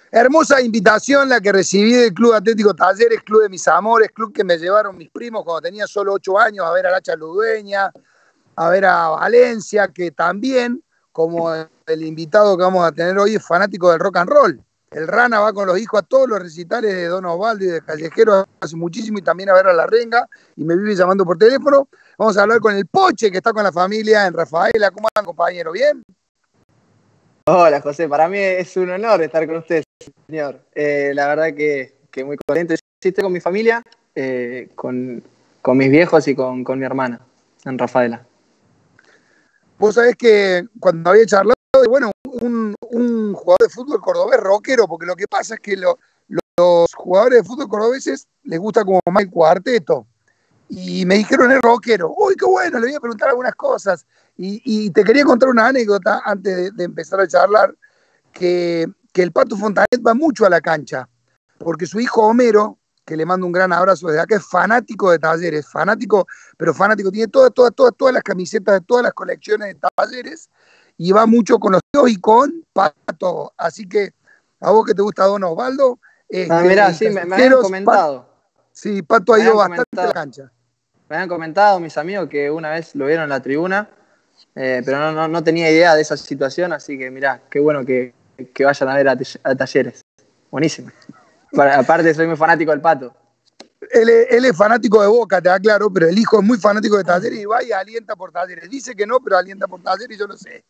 Hermosa invitación la que recibí del Club Atlético Talleres, club de mis amores, club que me llevaron mis primos cuando tenía solo 8 años a ver a Lacha Ludueña, a ver a Valencia, que también, como el invitado que vamos a tener hoy, es fanático del rock and roll. El Rana va con los hijos a todos los recitales de Don Osvaldo y de Callejero hace muchísimo, y también a ver a La Renga, y me vive llamando por teléfono. Vamos a hablar con el Poche, que está con la familia en Rafaela. ¿Cómo andan, compañero? ¿Bien? Hola, José. Para mí es un honor estar con usted, señor. La verdad que muy contento. Sí, estoy con mi familia, con mis viejos y con mi hermana en Rafaela. Vos sabés que cuando había charlado, bueno, un jugador de fútbol cordobés rockero, porque lo que pasa es que los jugadores de fútbol cordobeses les gusta como más el cuarteto. Y me dijeron es rockero. Uy, qué bueno, le voy a preguntar algunas cosas. Y te quería contar una anécdota antes de empezar a charlar, que el Pato Fontanet va mucho a la cancha, porque su hijo Homero, que le mando un gran abrazo desde acá, es fanático de Talleres, fanático, pero fanático, tiene todas las camisetas de todas las colecciones de Talleres, y va mucho con los tíos y con Pato. Así que a vos que te gusta Don Osvaldo, Mirá, sí, me habían comentado. Sí, Pato ha ido bastante a la cancha. Me habían comentado mis amigos que una vez lo vieron en la tribuna, pero no tenía idea de esa situación, así que mirá, qué bueno que vayan a ver a Talleres. Buenísimo. Aparte soy muy fanático del Pato. Él es fanático de Boca, te aclaro, pero el hijo es muy fanático de Talleres y va y alienta por Talleres. Dice que no, pero alienta por Talleres y yo lo sé.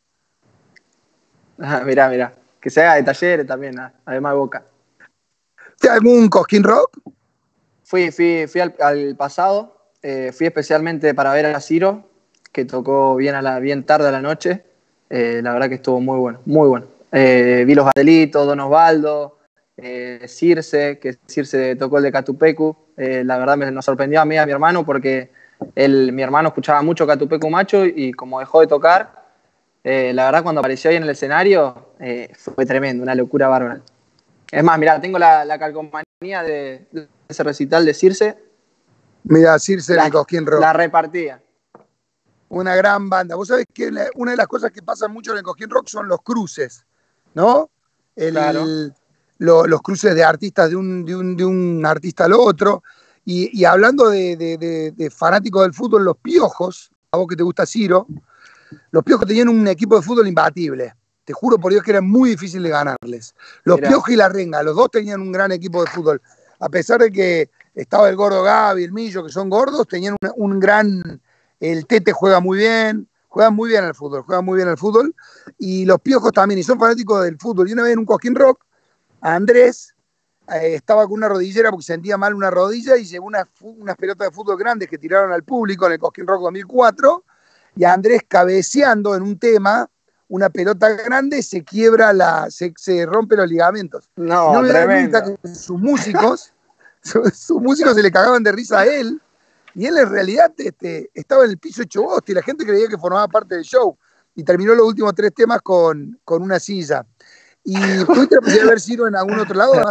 Mirá. Que se haga de Talleres también, además de Boca. ¿Te algún Cosquín Rock? Fui al pasado, fui especialmente para ver a Ciro, que tocó bien tarde a la noche. La verdad que estuvo muy bueno, muy bueno. Vi los Adelitos, Don Osvaldo, Circe, que Circe tocó el de Catupecu. La verdad nos sorprendió a mí y a mi hermano porque mi hermano escuchaba mucho Catupecu Macho y como dejó de tocar, la verdad cuando apareció ahí en el escenario fue tremendo, una locura bárbara. Es más, mirá, tengo la calcomanía de ese recital de Circe. Mira, Circe en el Cosquín Rock. La repartía. Una gran banda. Vos sabés que una de las cosas que pasa mucho en el Cosquín Rock son los cruces, ¿no? Claro. Los cruces de artistas de un artista al otro. Y hablando de fanáticos del fútbol, los Piojos, a vos que te gusta Ciro, los Piojos tenían un equipo de fútbol imbatible. Te juro por Dios que era muy difícil de ganarles. Los Piojos y la Renga, los dos tenían un gran equipo de fútbol. A pesar de que estaba el gordo Gaby, el Millo, que son gordos, tenían un gran... El Tete juegan muy bien al fútbol, y los Piojos también, y son fanáticos del fútbol. Y una vez en un Cosquín Rock, Andrés estaba con una rodillera porque sentía mal una rodilla y llevó unas pelotas de fútbol grandes que tiraron al público en el Cosquín Rock 2004, y Andrés cabeceando en un tema, una pelota grande, se rompe los ligamentos. No me tremendo. Da cuenta que sus músicos se le cagaban de risa a él, y él en realidad estaba en el piso hecho bosta y la gente creía que formaba parte del show, y terminó los últimos 3 temas con una silla. ¿Y tuviste la posibilidad de haber sido en algún otro lado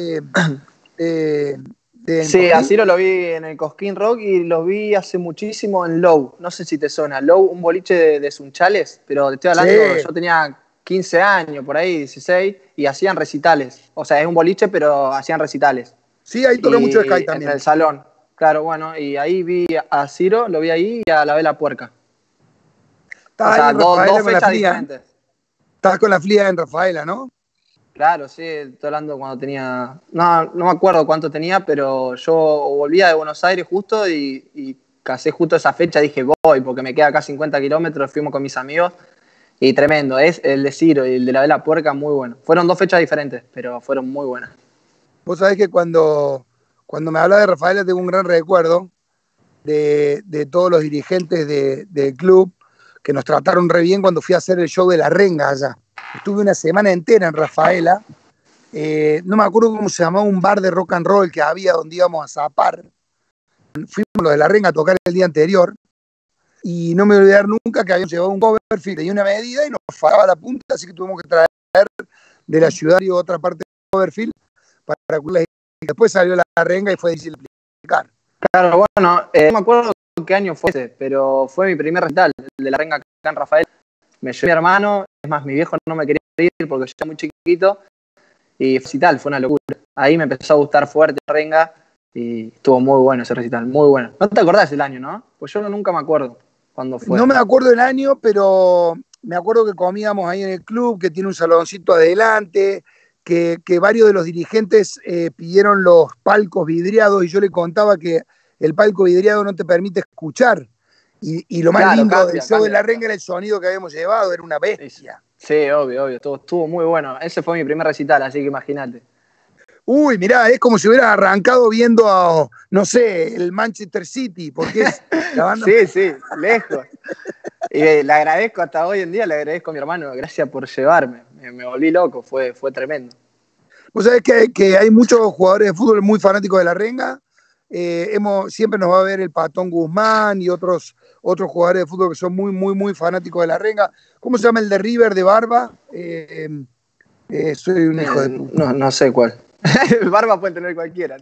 Sí, a Ciro lo vi en el Cosquín Rock y lo vi hace muchísimo en Low. No sé si te suena. Low, un boliche de Sunchales, pero te estoy hablando, sí. Yo tenía 15 años, por ahí, 16, y hacían recitales. O sea, es un boliche, pero hacían recitales. Sí, ahí toca mucho Sky también. En el salón. Claro, bueno, y ahí vi a Ciro, lo vi ahí, y a la Vela Puerca. O sea, dos fechas diferentes. Estabas con la Flia en Rafaela, ¿no? Claro, sí, estoy hablando cuando tenía... No me acuerdo cuánto tenía, pero yo volvía de Buenos Aires justo y casé justo esa fecha, dije voy, porque me queda acá 50 kilómetros, fuimos con mis amigos, y tremendo, es el de Ciro y el de la Vela Puerca, muy bueno. Fueron 2 fechas diferentes, pero fueron muy buenas. Vos sabés que cuando me hablas de Rafaela tengo un gran recuerdo de todos los dirigentes del club que nos trataron re bien cuando fui a hacer el show de La Renga allá. Estuve una semana entera en Rafaela. No me acuerdo cómo se llamaba un bar de rock and roll que había donde íbamos a zapar. Fuimos los de La Renga a tocar el día anterior y no me voy a olvidar nunca que habíamos llevado un Coverfield y una medida y nos faltaba la punta, así que tuvimos que traer de la ciudad y otra parte de Coverfield para que después salió La Renga y fue difícil explicar. Claro, bueno, no me acuerdo qué año fue ese, pero fue mi primer recital, el de La Renga acá en Rafael. Me llevé a mi hermano, es más, mi viejo no me quería ir porque yo era muy chiquito, y recital fue una locura. Ahí me empezó a gustar fuerte la renga y estuvo muy bueno ese recital, muy bueno. No te acordás del año, ¿no? Pues yo nunca me acuerdo cuándo fue. No me acuerdo el año, pero me acuerdo que comíamos ahí en el club, que tiene un saloncito adelante, que varios de los dirigentes pidieron los palcos vidriados y yo le contaba que el palco vidriado no te permite escuchar. Y lo más Claro, lindo del show de cambia. la renga era el sonido que habíamos llevado, era una bestia. Sí, obvio, estuvo muy bueno. Ese fue mi primer recital, así que imagínate. Uy, mirá, es como si hubieras arrancado viendo a, no sé, el Manchester City, porque es la banda. Sí, lejos. Y le agradezco hasta hoy en día, le agradezco a mi hermano, gracias por llevarme. Me volví loco, fue tremendo. Vos sabés que hay muchos jugadores de fútbol muy fanáticos de la renga. Siempre nos va a ver el Patón Guzmán y otros jugadores de fútbol que son muy fanáticos de la renga. ¿Cómo se llama el de River de barba? Soy un hijo de puta. No sé cuál. Barba puede tener cualquiera.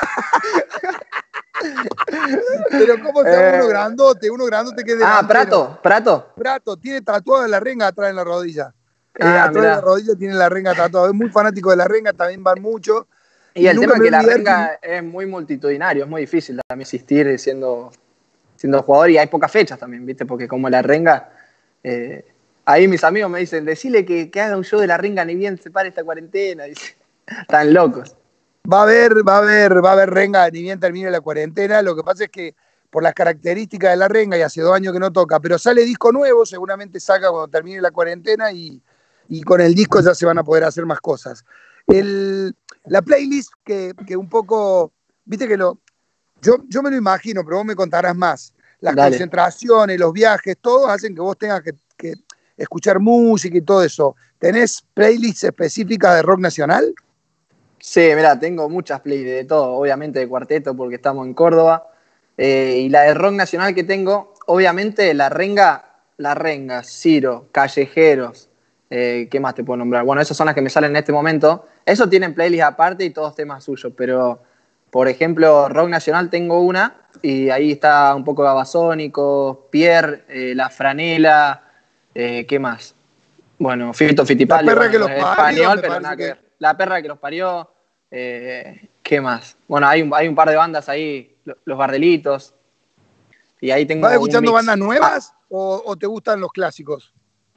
Pero ¿cómo se llama uno grandote? Uno grandote que es delantero. Prato. Prato, tiene tatuada la renga atrás en la rodilla. Atrás mirá. de la rodilla tiene la renga tatuada. Es muy fanático de la renga, también van mucho. Y el tema es que la renga es muy multitudinario, es muy difícil también asistir siendo jugador y hay pocas fechas también, ¿viste? Porque como la renga, ahí mis amigos me dicen, decile que haga un show de la renga ni bien se pare esta cuarentena. Dice, están locos. Va a haber renga ni bien termine la cuarentena. Lo que pasa es que por las características de la renga, y hace 2 años que no toca, pero sale disco nuevo, seguramente saca cuando termine la cuarentena y con el disco ya se van a poder hacer más cosas. La playlist que un poco, viste que yo me lo imagino, pero vos me contarás más. Las concentraciones, los viajes, todos hacen que vos tengas que escuchar música y todo eso. ¿Tenés playlists específicas de rock nacional? Sí, mirá, tengo muchas playlists de todo, obviamente de cuarteto porque estamos en Córdoba. Y la de rock nacional que tengo, obviamente la renga, Ciro, Callejeros, ¿qué más te puedo nombrar? Bueno, esas son las que me salen en este momento. Eso tienen playlist aparte y todos temas suyos, pero por ejemplo, rock nacional tengo una y ahí está un poco de Babasónicos, Pierre, La Franela, ¿qué más? Bueno, Fito Fitipaldi, La perra que los en parió, español, pero nada que ver. La perra que los parió, ¿qué más? Bueno, hay un par de bandas ahí, Los Gardelitos, y ahí tengo ¿Vas escuchando un mix. bandas nuevas o te gustan los clásicos?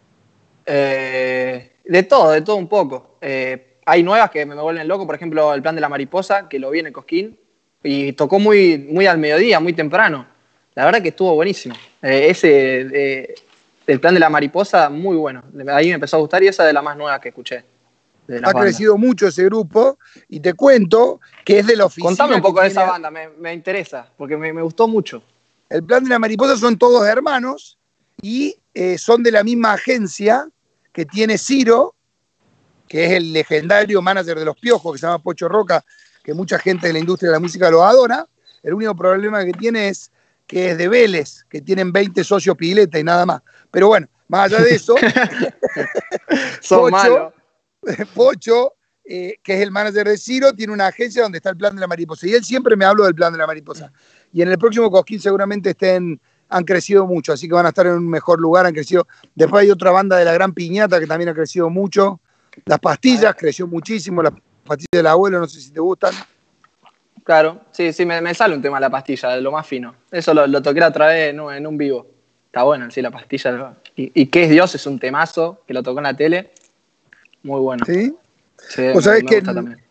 De todo un poco. Hay nuevas que me vuelven loco, por ejemplo, El Plan de la Mariposa, que lo vi en el Cosquín, y tocó muy al mediodía, muy temprano. La verdad que estuvo buenísimo. El Plan de la Mariposa, muy bueno. Ahí me empezó a gustar y esa es de las más nuevas que escuché. Ha crecido mucho ese grupo y te cuento que es de la oficina. Contame un poco de esa banda, me interesa, porque me gustó mucho. El Plan de la Mariposa son todos hermanos y son de la misma agencia que tiene Ciro, que es el legendario manager de Los Piojos, que se llama Pocho Roca, que mucha gente de la industria de la música lo adora. El único problema que tiene es que es de Vélez, que tienen 20 socios pileta y nada más. Pero bueno, más allá de eso, Pocho, que es el manager de Ciro, tiene una agencia donde está el Plan de la Mariposa. Y él siempre me habló del Plan de la Mariposa. Y en el próximo Cosquín seguramente han crecido mucho, así que van a estar en un mejor lugar, han crecido. Después hay otra banda de La Gran Piñata que también ha crecido mucho. Las Pastillas creció muchísimo, las Pastillas del Abuelo, no sé si te gustan. Claro, sí, me sale un tema de La Pastilla, de lo más fino. Eso lo toqué otra vez en un vivo. Está bueno, sí, La Pastilla. Y ¿Qué es Dios? Es un temazo que lo tocó en la tele. Muy bueno. ¿Sí? Sí, Vos sabés que también.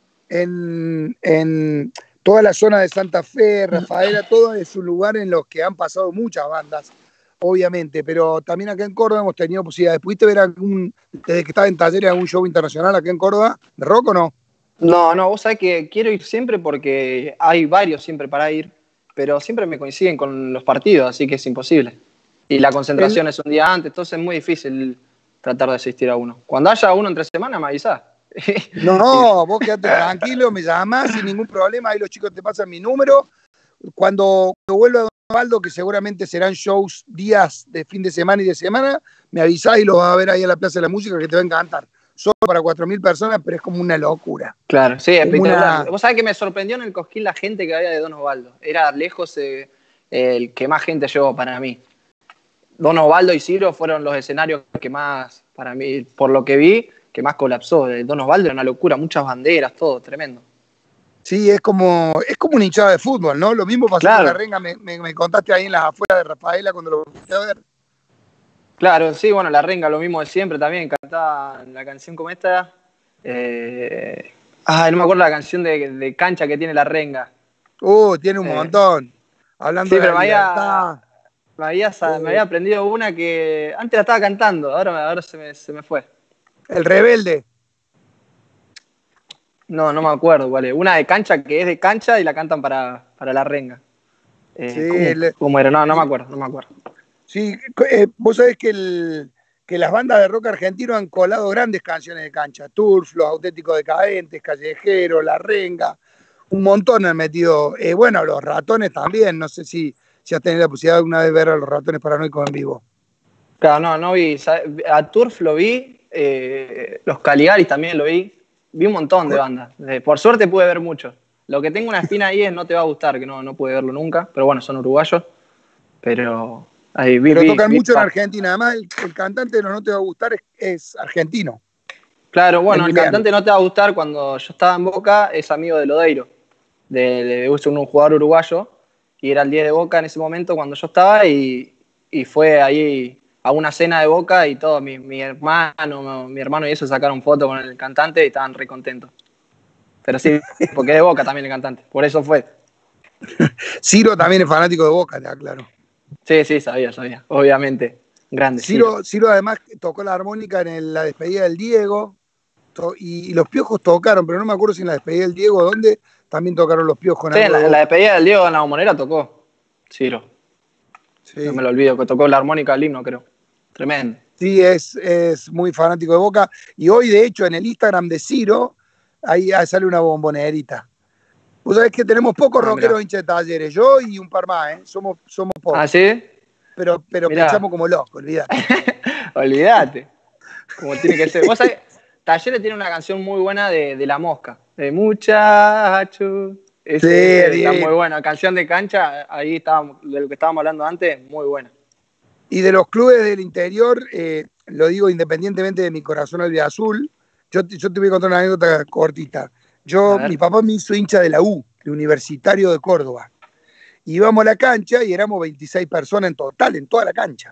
en toda la zona de Santa Fe, Rafaela, todo es un lugar en los que han pasado muchas bandas, obviamente, pero también acá en Córdoba hemos tenido posibilidades. ¿Pudiste ver desde que estaba en Talleres, algún show internacional acá en Córdoba, de rock o no? No, vos sabés que quiero ir siempre porque hay varios siempre para ir, pero siempre me coinciden con los partidos, así que es imposible. Y la concentración es un día antes, entonces es muy difícil tratar de asistir a uno. Cuando haya uno entre semana, me avisás. No, vos quedate tranquilo, me llamás sin ningún problema, ahí los chicos te pasan mi número. Cuando vuelva Don Osvaldo, que seguramente serán shows días de fin de semana y de semana, me avisás y los vas a ver ahí en la Plaza de la Música, que te va a encantar. Solo para 4.000 personas, pero es como una locura. Claro, sí, espectacular. Vos sabés que me sorprendió en el Cosquín la gente que había de Don Osvaldo. Era lejos el que más gente llevó para mí. Don Osvaldo y Ciro fueron los escenarios que más, para mí, por lo que vi, que más colapsó. El Don Osvaldo era una locura, muchas banderas, todo, tremendo. Sí, es como una hinchada de fútbol, ¿no? Lo mismo pasó con la Claro, Renga, me contaste ahí en las afueras de Rafaela cuando lo fuiste a ver. claro, sí, bueno, la Renga, lo mismo de siempre también, cantaba la canción como esta. No me acuerdo la canción de cancha que tiene la Renga. Tiene un Eh, montón. Hablando sí, de pero la libertad. me había aprendido una que antes la estaba cantando, ahora se me fue. El rebelde. No me acuerdo cuál es. Una de cancha que es de cancha y la cantan para la Renga. Sí, ¿Cómo era? No me acuerdo, no me acuerdo. sí, vos sabés que las bandas de rock argentino han colado grandes canciones de cancha. Turf, Los Auténticos Decadentes, Callejero, La Renga. Un montón han metido. Bueno, Los Ratones también. No sé si has tenido la posibilidad de alguna vez ver a Los Ratones Paranoicos en vivo. Claro, no vi. A Turf lo vi, los Caligaris también lo vi. Vi un montón de bandas. Por suerte pude ver muchos. Lo que tengo una espina ahí es No Te Va a Gustar, que no pude verlo nunca. Pero bueno, son uruguayos. Pero ahí Pero tocan vi mucho en Argentina. Además, el cantante de No Te Va a Gustar es argentino. Claro, bueno, el Emiliano. cantante No Te Va a Gustar, cuando yo estaba en Boca, es amigo de Lodeiro. Es un jugador uruguayo. Y era el 10 de Boca en ese momento cuando yo estaba. Y fue ahí a una cena de Boca y todo, mi hermano y eso sacaron fotos con el cantante y estaban re contentos. Pero sí, porque es de Boca también el cantante, por eso fue. Ciro también es fanático de Boca, claro. Sí, sabía, obviamente. Grande, Ciro. Ciro además tocó la armónica en la despedida del Diego y los Piojos tocaron, pero no me acuerdo si en la despedida del Diego o dónde también tocaron los Piojos en Sí, algo de en la Boca. despedida del Diego en la Bombonera tocó Ciro. No Sí, me lo olvido, que tocó la armónica del himno, creo. Tremendo. sí, es muy fanático de Boca. Y hoy, de hecho, en el Instagram de Ciro, ahí sale una bombonerita. Vos sabés que tenemos pocos Mirá. rockeros hinchas de Talleres, yo y un par más, ¿eh? Somos Ah, pocos. ¿sí? Pero pechamos Mirá. como locos, olvídate. Olvídate. Como tiene que ser. Vos sabés, Talleres tiene una canción muy buena de La Mosca. De muchacho. Ese está Sí, muy bueno. Canción de cancha, ahí estábamos, de lo que estábamos hablando antes, muy buena. y de los clubes del interior, lo digo independientemente de mi corazón albiazul, yo te voy a contar una anécdota cortita. A Mi ver. papá me hizo hincha de la U, de Universitario de Córdoba. Íbamos a la cancha y éramos 26 personas en total, en toda la cancha.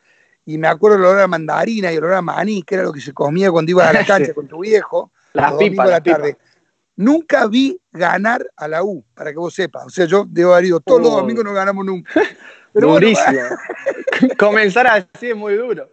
Y me acuerdo el olor a mandarina y el olor a maní, que era lo que se comía cuando ibas a la Sí. cancha con tu viejo, Las los pipas, domingos a las la pipas. tarde. Nunca vi ganar a la U, para que vos sepas. O sea, yo debo haber ido todos los domingos, no ganamos nunca. Pero bueno, Durísimo. Comenzar así es muy duro.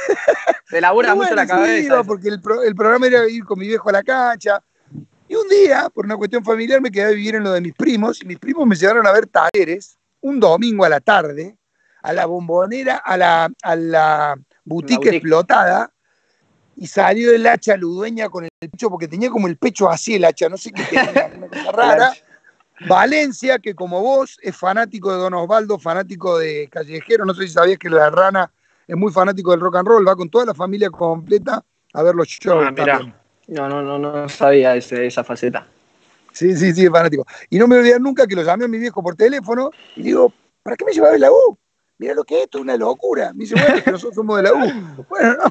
Te labura mucho la sí cabeza iba, eso. porque el programa era ir con mi viejo a la cancha. Y un día, por una cuestión familiar, me quedé a vivir en lo de mis primos, y mis primos me llevaron a ver Talleres un domingo a la tarde, a la Bombonera, a la La boutique boutique. explotada, y salió el hacha ludueña con el pecho, porque tenía como el pecho así el hacha, no sé qué tenía, una cosa El rara. arch. Valencia, que como vos es fanático de Don Osvaldo, fanático de Callejero, no sé si sabías que la Rana es muy fanático del rock and roll, va con toda la familia completa a ver los Ah, shows mirá. también. No sabía esa faceta. Sí, es fanático. Y no me olvidé nunca que lo llamé a mi viejo por teléfono y digo, ¿para qué me llevaba a la U? Mira lo que es esto, es una locura. Me dice, bueno, es que nosotros somos de la U. Bueno, no,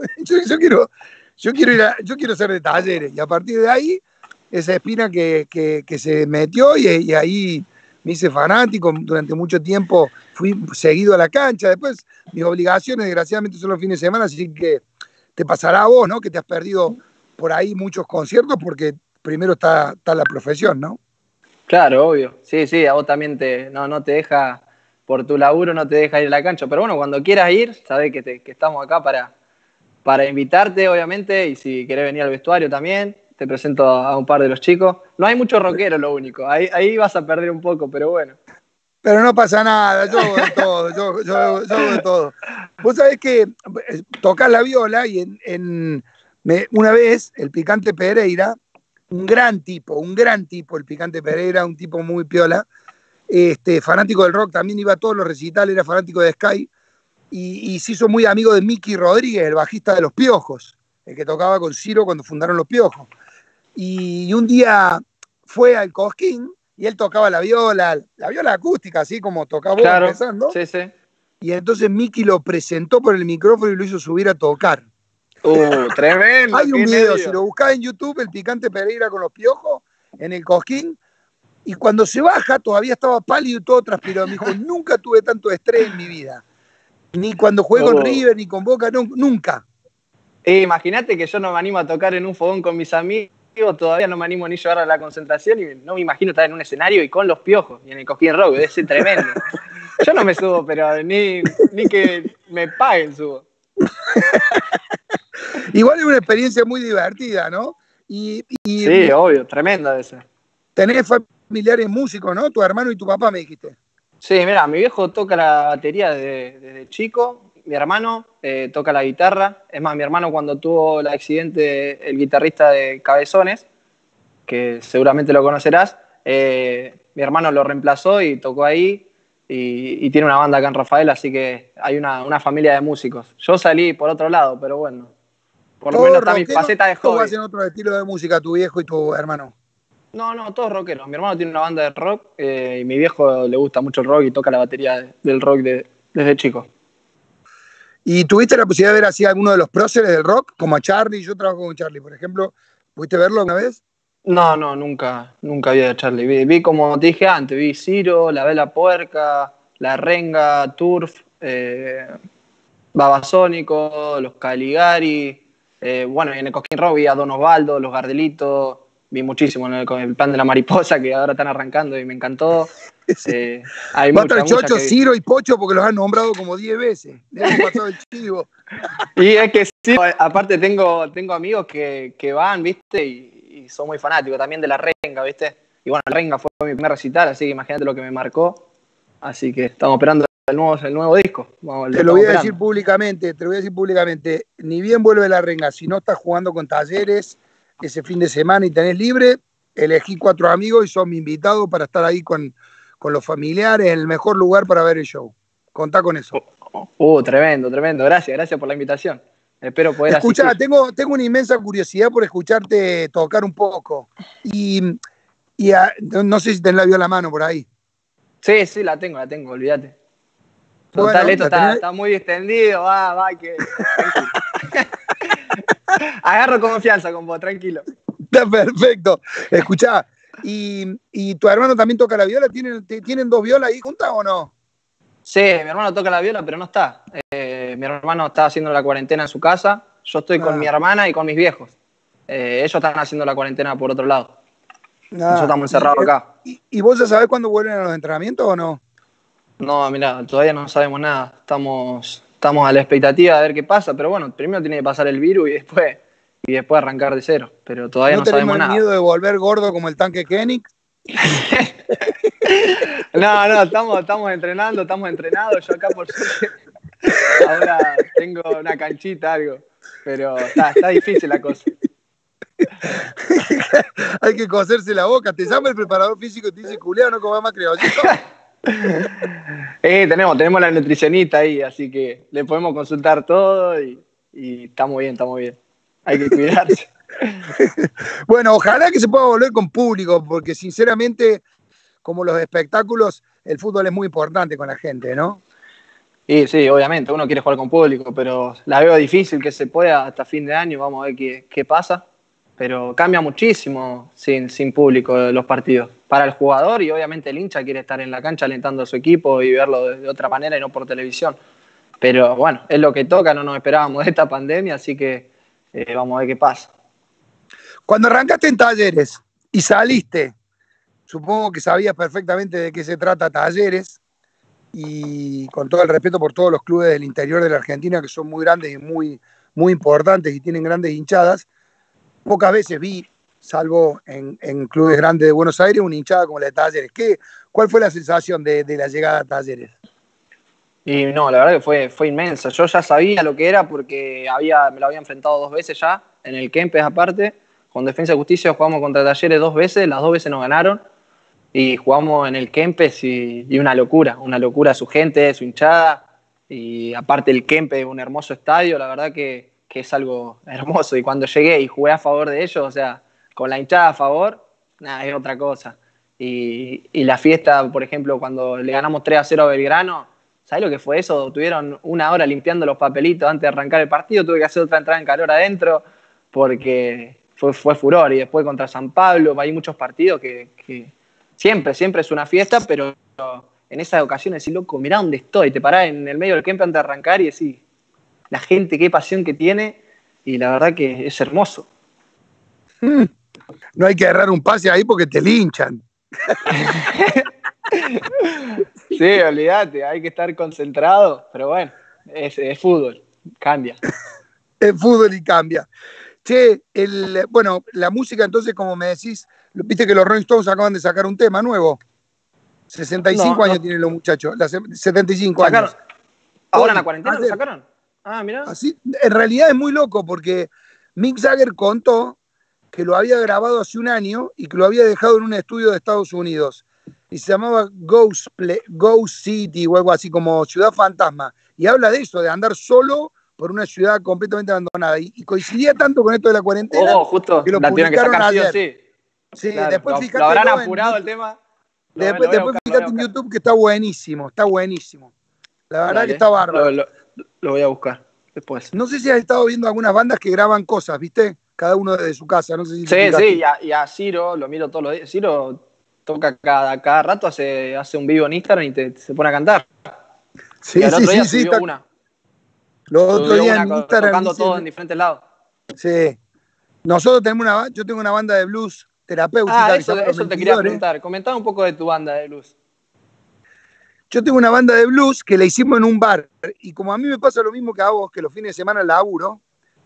yo quiero ser de Talleres. Y a partir de ahí, esa espina que se metió y ahí me hice fanático. Durante mucho tiempo fui seguido a la cancha. Después, mis obligaciones, desgraciadamente, son los fines de semana, así que te pasará a vos, ¿no? Que te has perdido por ahí muchos conciertos porque primero está la profesión, ¿no? Claro, obvio. Sí, a vos también no te deja, por tu laburo no te deja ir a la cancha. Pero bueno, cuando quieras ir, sabés que estamos acá para invitarte, obviamente, y si querés venir al vestuario también, te presento a un par de los chicos. No hay mucho rockero, lo único. Ahí vas a perder un poco, pero bueno. Pero no pasa nada, yo hago de todo, yo hago de todo. Vos sabés que tocás la viola y una vez el Picante Pereira, un gran tipo, el Picante Pereira, un tipo muy piola, fanático del rock, también iba a todos los recitales, era fanático de Sky, y se hizo muy amigo de Mickey Rodríguez, el bajista de Los Piojos, el que tocaba con Ciro cuando fundaron Los Piojos. Y un día fue al Cosquín y él tocaba la viola acústica, así como tocaba vos Claro, empezando. sí. Y entonces Mickey lo presentó por el micrófono y lo hizo subir a tocar. Tremendo, Hay un qué video, si nervio. lo buscás en YouTube, el Picante Pereira con los piojos en el Cosquín, y cuando se baja todavía estaba pálido y todo transpirado. Me dijo, nunca tuve tanto estrés en mi vida. Ni cuando jugué con Uh. River, ni con Boca, no, nunca. Imagínate que yo no me animo a tocar en un fogón con mis amigos, todavía no me animo ni llevar a la concentración y no me imagino estar en un escenario y con los piojos y en el Cosquín Rock, debe ser tremendo. Yo no me subo, pero ni que me paguen subo. Igual es una experiencia muy divertida, ¿no? Y Sí, obvio, tremenda esa. tenés familiares músicos, ¿no? Tu hermano y tu papá, me dijiste. Sí, mira, mi viejo toca la batería desde chico, mi hermano toca la guitarra. Es más, mi hermano cuando tuvo el accidente, el guitarrista de Cabezones, que seguramente lo conocerás, mi hermano lo reemplazó y tocó ahí y tiene una banda acá en Rafael, así que hay una familia de músicos. Yo salí por otro lado, pero bueno, por lo menos ¿Todos está mi rockeros faceta de o hobby. hacen otro estilo de música, tu viejo y tu hermano? No, todos rockeros. Mi hermano tiene una banda de rock y mi viejo le gusta mucho el rock y toca la batería del rock desde chico. ¿Y tuviste la posibilidad de ver así a alguno de los próceres del rock, como a Charlie? Yo trabajo con Charlie, por ejemplo. ¿Pudiste verlo una vez? No, nunca vi a Charlie. Vi, como te dije antes, vi Ciro, La Vela Puerca, La Renga, Turf, Babasónico, los Caligari. Bueno, y en el Cosquín Rock vi a Don Osvaldo, los Gardelitos. Vi muchísimo con el Plan de la Mariposa, que ahora están arrancando y me encantó. Hay Va a estar mucha Chocho, que vi. Ciro y Pocho porque los han nombrado como 10 veces. Le hemos pasado el chivo. Y es que sí, aparte tengo amigos que van, ¿viste? Y son muy fanáticos también de La Renga, ¿viste? Y bueno, La Renga fue mi primer recital, así que imagínate lo que me marcó. Así que estamos esperando el nuevo disco. Lo Te lo estamos voy a decir esperando. públicamente, te lo voy a decir públicamente. Ni bien vuelve la renga, si no estás jugando con Talleres ese fin de semana y tenés libre, elegí 4 amigos y son mi invitado para estar ahí con los familiares, en el mejor lugar para ver el show. Contá con eso. Tremendo. Gracias por la invitación. Espero poder Escuchá, asistir. tengo una inmensa curiosidad por escucharte tocar un poco. Y, no sé si tenés la viola a la mano por ahí. Sí, la tengo, olvídate. Total, Bueno, esto la tenés. está muy extendido, va, que tranquilo. Agarro confianza con vos, tranquilo. Está perfecto. Escuchá, y tu hermano también toca la viola. ¿Tienen 2 violas ahí juntas o no? Sí, mi hermano toca la viola, pero no está. Mi hermano está haciendo la cuarentena en su casa. Yo estoy con mi hermana y con mis viejos. Ellos están haciendo la cuarentena por otro lado. Nosotros Ah, estamos encerrados acá. y vos ya sabés cuándo vuelven a los entrenamientos o no? No, mira, todavía no sabemos nada. Estamos a la expectativa de ver qué pasa, pero bueno, primero tiene que pasar el virus y después arrancar de cero. Pero todavía ¿No no sabemos tenemos nada. miedo de volver gordo como el tanque Koenig? No, estamos entrenando, estamos entrenados. Yo acá por suerte ahora tengo una canchita, algo. Pero está difícil la cosa. Hay que coserse la boca. Te llama el preparador físico y te dice, culeado, no comas más criollito. Tenemos la nutricionista ahí, así que le podemos consultar todo y estamos bien. Hay que cuidarse. Bueno, ojalá que se pueda volver con público, porque sinceramente, como los espectáculos, el fútbol es muy importante con la gente, ¿no? Y sí, obviamente, uno quiere jugar con público, pero la veo difícil que se pueda hasta fin de año, vamos a ver qué pasa. Pero cambia muchísimo sin público los partidos. Para el jugador y obviamente el hincha quiere estar en la cancha alentando a su equipo y verlo de otra manera y no por televisión. Pero bueno, es lo que toca, no nos esperábamos de esta pandemia, así que vamos a ver qué pasa. Cuando arrancaste en Talleres y saliste, supongo que sabías perfectamente de qué se trata Talleres, y con todo el respeto por todos los clubes del interior de la Argentina que son muy grandes y muy importantes y tienen grandes hinchadas. Pocas veces vi, salvo en clubes grandes de Buenos Aires, una hinchada como la de Talleres. ¿Cuál fue la sensación de la llegada a Talleres? Y no, la verdad que fue inmensa. Yo ya sabía lo que era porque me lo había enfrentado 2 veces ya, en el Kempes aparte. Con Defensa y Justicia jugamos contra Talleres 2 veces, las 2 veces nos ganaron. Y jugamos en el Kempes y una locura su gente, su hinchada. Y aparte el Kempes es un hermoso estadio, la verdad que es algo hermoso. Y cuando llegué y jugué a favor de ellos, o sea, con la hinchada a favor, nada, es otra cosa. Y la fiesta, por ejemplo, cuando le ganamos 3-0 a Belgrano, ¿Sabés lo que fue eso? Tuvieron 1 hora limpiando los papelitos antes de arrancar el partido, tuve que hacer otra entrada en calor adentro, porque fue furor. Y después contra San Pablo, hay muchos partidos que siempre es una fiesta, pero en esas ocasiones decís, loco, mirá dónde estoy, te parás en el medio del campo antes de arrancar y decís, la gente, qué pasión que tiene, y la verdad que es hermoso. No hay que agarrar un pase ahí porque te linchan. Sí, olvídate, hay que estar concentrado, pero bueno, es fútbol, cambia. Es fútbol y cambia. Che, bueno, la música entonces, como me decís, viste que los Rolling Stones acaban de sacar un tema nuevo. 65 años tienen los muchachos, 75 sacaron, años. ¿Ahora en la cuarentena lo sacaron? Ah, mirá. Así, en realidad es muy loco porque Mick Jagger contó que lo había grabado hace un año y que lo había dejado en un estudio de Estados Unidos. Y se llamaba Ghost City o algo así, como Ciudad Fantasma. Y habla de eso, de andar solo por una ciudad completamente abandonada. Y coincidía tanto con esto de la cuarentena justo que lo la tienen que publicaron sacar ayer. sí. Sí, Claro, después fíjate. lo habrán apurado el tema. Después fíjate en YouTube que está buenísimo, está buenísimo. La verdad que está bárbaro. Lo voy a buscar después. No sé si has estado viendo algunas bandas que graban cosas, ¿viste? Cada uno desde su casa. No sé si sí, y a Ciro lo miro todos los días. Ciro toca cada rato, hace un vivo en Instagram y se pone a cantar. Sí, y el otro día sí, subió una. Los otros días en Instagram. Tocando todo en diferentes lados. Sí. Nosotros tenemos yo tengo una banda de blues terapéutica. Eso te quería preguntar. Comentá un poco de tu banda de blues. Yo tengo una banda de blues que la hicimos en un bar. Y como a mí me pasa lo mismo que a vos, que los fines de semana laburo,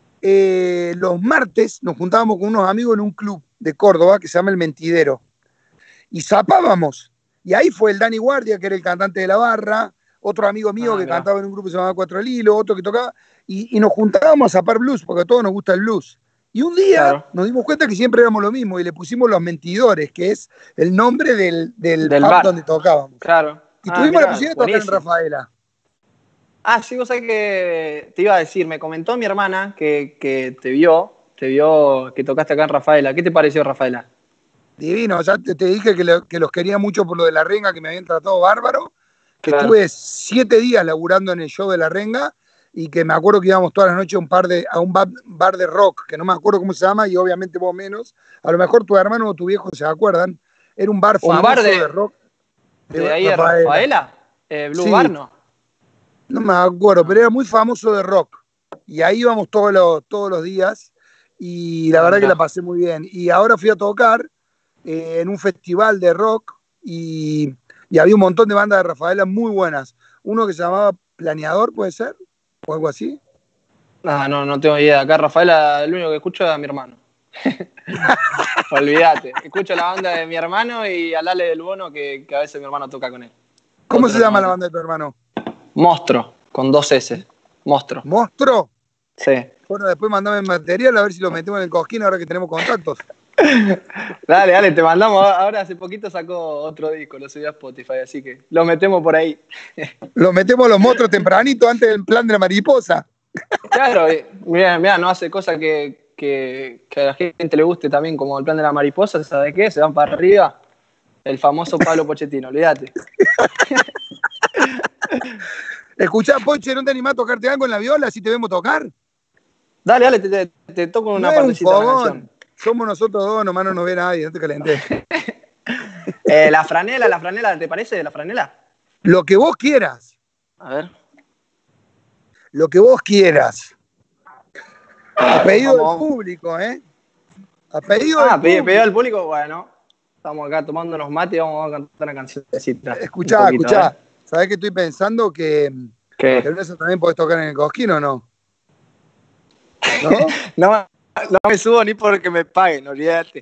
los martes nos juntábamos con unos amigos en un club de Córdoba que se llama El Mentidero. Y zapábamos. Y ahí fue el Dani Guardia, que era el cantante de la barra, otro amigo mío que cantaba en un grupo que se llamaba Cuatro al Hilo, otro que tocaba, y nos juntábamos a zapar blues, porque a todos nos gusta el blues. Y un día nos dimos cuenta que siempre éramos lo mismo, y le pusimos Los Mentidores, que es el nombre del pub bar donde tocábamos. Claro. Y tuvimos la posibilidad de tocar en Rafaela. Sí, vos sabés que te iba a decir, me comentó mi hermana que te vio que tocaste acá en Rafaela. ¿Qué te pareció Rafaela? Divino, ya te dije que los quería mucho por lo de La Renga, que me habían tratado bárbaro, que estuve 7 días laburando en el show de La Renga y que me acuerdo que íbamos todas las noches a un bar de rock, que no me acuerdo cómo se llama y obviamente vos menos, a lo mejor tu hermano o tu viejo se acuerdan, era un bar famoso de rock. ¿De ahí de Rafaela? Blue Bar, ¿no? No me acuerdo, pero era muy famoso de rock y ahí íbamos todos los días y la verdad que la pasé muy bien. Y ahora fui a tocar en un festival de rock y había un montón de bandas de Rafaela muy buenas. Uno que se llamaba Planeador, ¿puede ser? ¿O algo así? No tengo idea. Acá Rafaela, el único que escucho es a mi hermano. Olvídate. Escucho la banda de mi hermano y al Ale del Bono que a veces mi hermano toca con él. ¿Cómo se llama la banda de tu hermano? Monstruo, con 2 S. Monstruo. ¿Monstruo? Sí. Bueno, después mandame material a ver si lo metemos en el cosquín ahora que tenemos contactos. Dale, te mandamos. Ahora hace poquito sacó otro disco, lo subió a Spotify, así que lo metemos por ahí. Lo metemos los monstruos tempranito antes del plan de la mariposa. Claro, mirá, no hace cosas que a la gente le guste también, como el plan de la mariposa, ¿sabes qué? Se van para arriba. El famoso Pablo Pochettino, olvídate. Escuchá, Poche, ¿no te animás a tocarte algo en la viola si te vemos tocar? Dale, te toco una partecita de la canción. Somos nosotros dos, nomás no nos ve nadie, no te calentés. La franela, ¿te parece? ¿La franela? Lo que vos quieras. A ver. Lo que vos quieras. A pedido del público, ¿eh? A pedido del público. Pedido del público, bueno. Estamos acá tomando unos mates y vamos a cantar una cancioncita. Escuchá. ¿Sabés que estoy pensando que eso también podés tocar en el cosquín o no? ¿No? No me subo ni porque me paguen, olvídate.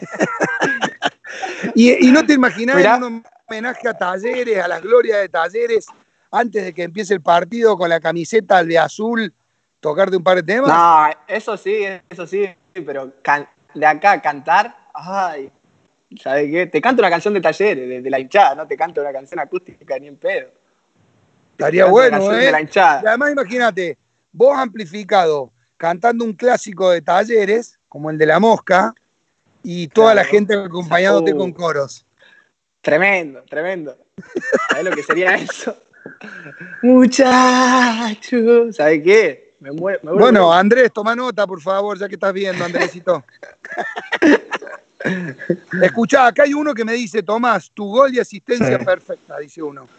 ¿Y no te imaginás un homenaje a Talleres, a las glorias de Talleres, antes de que empiece el partido con la camiseta de azul, tocarte un par de temas? No, eso sí, pero de acá a cantar, ay, ¿sabes qué? Te canto una canción de Talleres, de la hinchada, no te canto una canción acústica ni en pedo. Estaría bueno, ¿eh? De la hinchada. Y además imagínate, vos amplificado, cantando un clásico de Talleres, como el de La Mosca, y toda la gente acompañándote con coros. Tremendo. ¿Sabés lo que sería eso? Muchacho, ¿sabes qué? Me muero. Bueno, Andrés, toma nota, por favor, ya que estás viendo, Andresito. Escuchá, acá hay uno que me dice, Tomás, tu gol y asistencia perfecta, dice uno.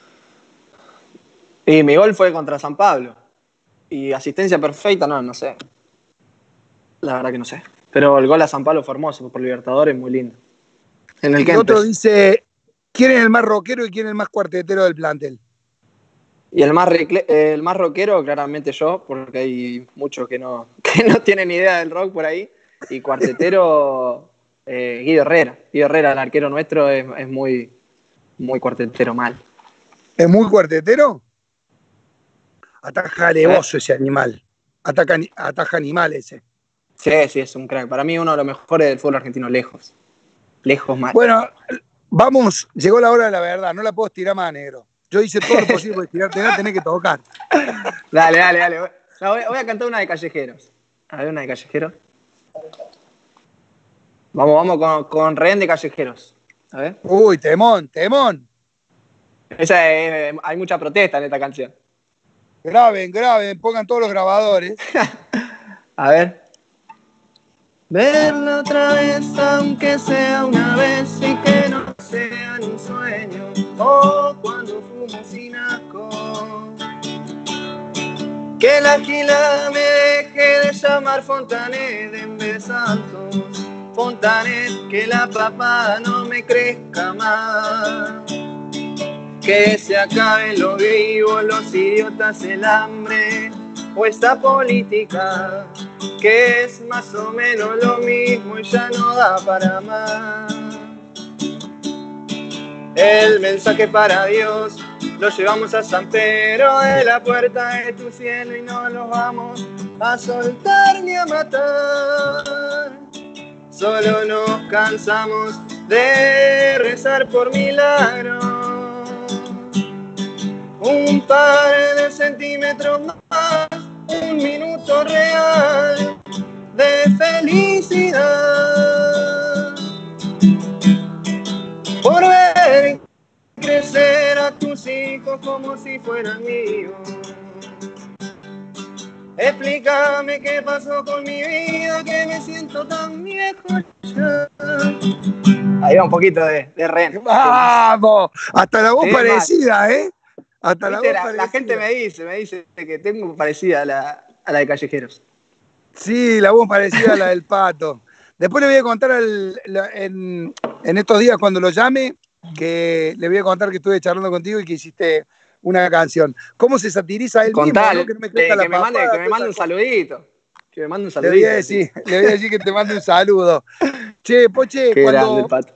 Y mi gol fue contra San Pablo. Y asistencia perfecta, no sé. La verdad que no sé. Pero el gol a San Pablo fue hermoso, por Libertadores, muy lindo. En el Y otro Kempes. dice, ¿quién es el más rockero y quién es el más cuartetero del plantel? Y el más rockero, claramente yo, porque hay muchos que no tienen idea del rock por ahí. Y cuartetero, Guido Herrera. Guido Herrera, el arquero nuestro, es muy, muy cuartetero mal. ¿Es muy cuartetero? Ataja alevoso ese animal. Ataja animal ese. Sí, es un crack. Para mí uno de los mejores del fútbol argentino, lejos. Lejos mal. Bueno, vamos, llegó la hora de la verdad, no la puedo estirar más, negro. Yo hice todo lo posible por estirarte, tenés que tocar. Dale. Voy a cantar una de Callejeros. A ver, una de Callejeros. Vamos con Rehén de Callejeros. A ver. Uy, temón. Hay mucha protesta en esta canción. Graben, pongan todos los grabadores. A ver. Verla otra vez, aunque sea una vez, y que no sea un sueño, o cuando fumo sin asco. Que la gila me deje de llamar Fontanet en vez de Santos. Fontanet, que la papada no me crezca más. Que se acaben los vivos, los idiotas, el hambre o esta política que es más o menos lo mismo y ya no da para más. El mensaje para Dios lo llevamos a San Pedro de la puerta de tu cielo y no los vamos a soltar ni a matar. Solo nos cansamos de rezar por milagros. Un par de centímetros más, un minuto real de felicidad. Por ver crecer a tus hijos como si fueran míos. Explícame qué pasó con mi vida, que me siento tan viejo ya. Ahí va un poquito de Rehén. ¡Vamos! Hasta la voz Sí, parecida, ¿eh? Hasta ¿Viste? la voz La gente me dice que tengo parecida a la de Callejeros. Sí, la voz parecida a la del Pato. Después le voy a contar en estos días cuando lo llame, que le voy a contar que estuve charlando contigo y que hiciste una canción. ¿Cómo se satiriza él mismo, no? Contale, Que no me crezca la papada. que me mande un saludito. Que me mande un Le voy saludito. a decir que te mande un saludo. Che, Poche, Qué grande el Pato.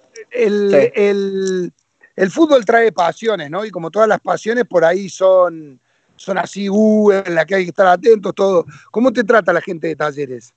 El fútbol trae pasiones, ¿no? Y como todas las pasiones por ahí son así, en la que hay que estar atentos, todo. ¿Cómo te trata la gente de Talleres?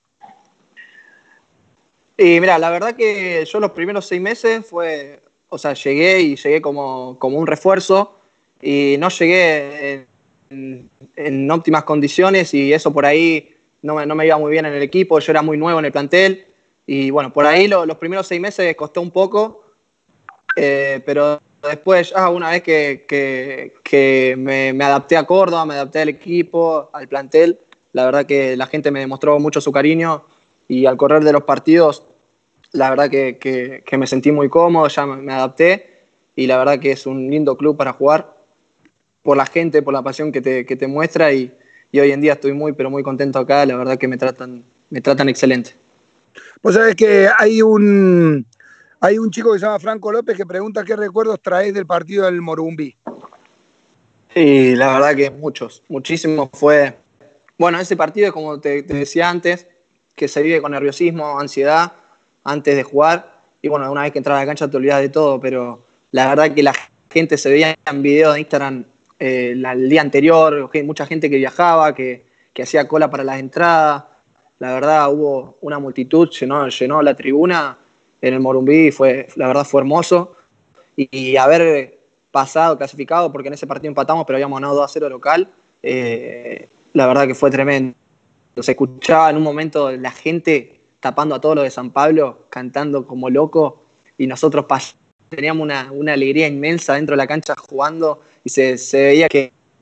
Y mira, la verdad que yo los primeros 6 meses llegué como un refuerzo y no llegué en óptimas condiciones y eso por ahí no me iba muy bien en el equipo, yo era muy nuevo en el plantel y bueno, por ahí los primeros 6 meses costó un poco, pero después una vez que me adapté a Córdoba, me adapté al equipo, al plantel, la verdad que la gente me demostró mucho su cariño y al correr de los partidos, la verdad que me sentí muy cómodo, ya me adapté y la verdad que es un lindo club para jugar por la gente, por la pasión que te muestra y hoy en día estoy muy, pero muy contento acá, la verdad que me tratan excelente. Vos sabés que hay un chico que se llama Franco López que pregunta qué recuerdos traes del partido del Morumbí. Y la verdad que muchísimos fue... Bueno, ese partido, como te decía antes, que se vive con nerviosismo, ansiedad, antes de jugar. Y bueno, una vez que entras a la cancha te olvidas de todo, pero la verdad que la gente se veía en videos de Instagram el día anterior, mucha gente que viajaba, que hacía cola para las entradas. La verdad hubo una multitud, llenó la tribuna en el Morumbí, la verdad fue hermoso. Y haber pasado, clasificado, porque en ese partido empatamos, pero habíamos ganado 2-0 local, la verdad que fue tremendo. Se escuchaba en un momento la gente tapando a todos los de San Pablo, cantando como loco, y nosotros teníamos una alegría inmensa dentro de la cancha jugando, y se veía que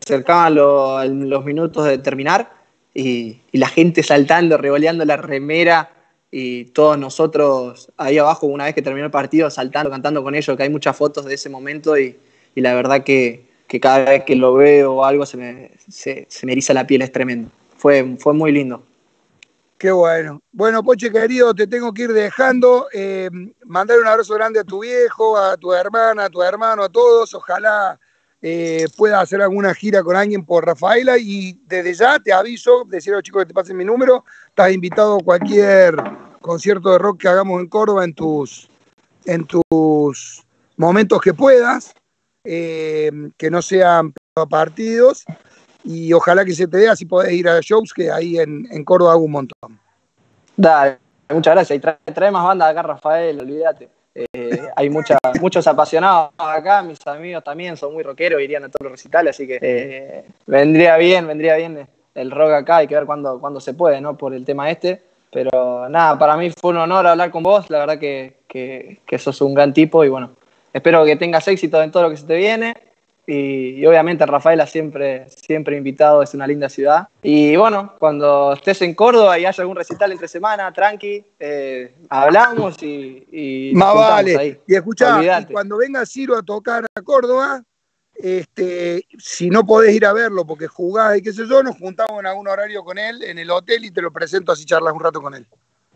acercaban los minutos de terminar y la gente saltando, revoleando la remera y todos nosotros ahí abajo, una vez que terminó el partido, saltando, cantando con ellos, que hay muchas fotos de ese momento y la verdad que cada vez que lo veo o algo se me eriza la piel, es tremendo. Fue muy lindo. Qué bueno. Bueno, Poche querido, te tengo que ir dejando. Mandar un abrazo grande a tu viejo, a tu hermana, a tu hermano, a todos. Ojalá pueda hacer alguna gira con alguien por Rafaela. Y desde ya te aviso, decir a los chicos que te pasen mi número. Estás invitado a cualquier concierto de rock que hagamos en Córdoba en tus momentos que puedas, que no sean partidos. Y ojalá que se te dé, así podés ir a shows, que ahí en Córdoba hago un montón. Dale, muchas gracias. Y trae más bandas acá, Rafael, olvídate. Hay muchos apasionados acá, mis amigos también son muy rockeros, irían a todos los recitales, así que vendría bien el rock acá, hay que ver cuándo se puede, ¿no? Por el tema este. Pero nada, para mí fue un honor hablar con vos, la verdad que sos un gran tipo y bueno, espero que tengas éxito en todo lo que se te viene. Y obviamente Rafaela siempre invitado, es una linda ciudad. Y bueno, cuando estés en Córdoba y haya algún recital entre semana, tranqui, hablamos y nos Más juntamos vale. ahí. Y escuchá, y Olvídate. cuando venga Ciro a tocar a Córdoba, si no podés ir a verlo porque jugás y qué sé yo, nos juntamos en algún horario con él en el hotel y te lo presento, así charlas un rato con él.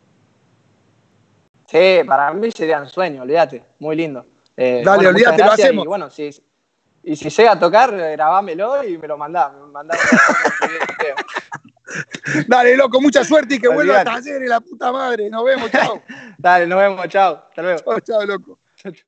Sí, para mí sería un sueño, olvídate, muy lindo. Dale, Bueno, muchas olvídate, lo gracias hacemos. y bueno, si llega a tocar, grabámelo y me lo mandá un video. Dale, loco, mucha suerte y que vuelva a Olvídate. Talleres, la puta madre. Nos vemos, chao. Dale, nos vemos, chao, hasta luego. Chao, chao, loco.